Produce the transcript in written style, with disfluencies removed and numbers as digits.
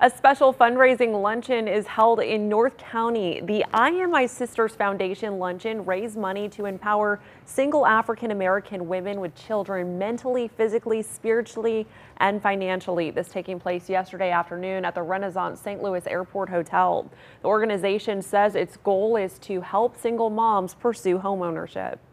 A special fundraising luncheon is held in North County. The I Am My Sister's Foundation luncheon raised money to empower single African American women with children mentally, physically, spiritually, and financially. This taking place yesterday afternoon at the Renaissance St. Louis Airport Hotel. The organization says its goal is to help single moms pursue homeownership.